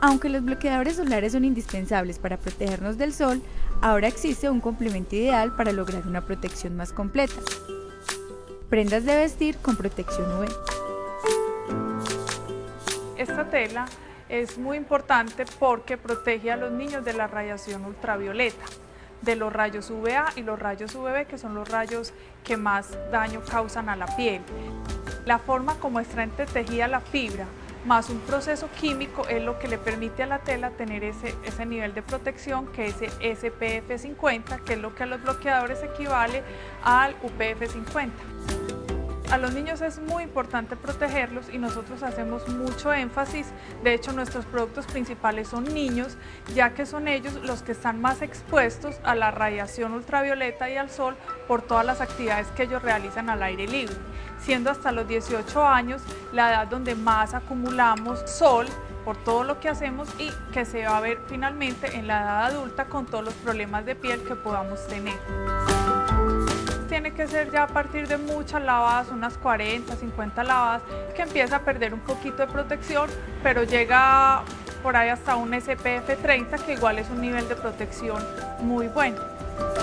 Aunque los bloqueadores solares son indispensables para protegernos del sol, ahora existe un complemento ideal para lograr una protección más completa. Prendas de vestir con protección UV. Esta tela es muy importante porque protege a los niños de la radiación ultravioleta, de los rayos UVA y los rayos UVB, que son los rayos que más daño causan a la piel. La forma como está entretejida la fibra, más un proceso químico, es lo que le permite a la tela tener ese nivel de protección, que es SPF 50, que es lo que a los bloqueadores equivale al UPF 50. A los niños es muy importante protegerlos y nosotros hacemos mucho énfasis. De hecho, nuestros productos principales son niños, ya que son ellos los que están más expuestos a la radiación ultravioleta y al sol por todas las actividades que ellos realizan al aire libre, siendo hasta los 18 años la edad donde más acumulamos sol por todo lo que hacemos y que se va a ver finalmente en la edad adulta con todos los problemas de piel que podamos tener. Tiene que ser ya a partir de muchas lavadas, unas 40, 50 lavadas, que empieza a perder un poquito de protección, pero llega por ahí hasta un SPF 30, que igual es un nivel de protección muy bueno.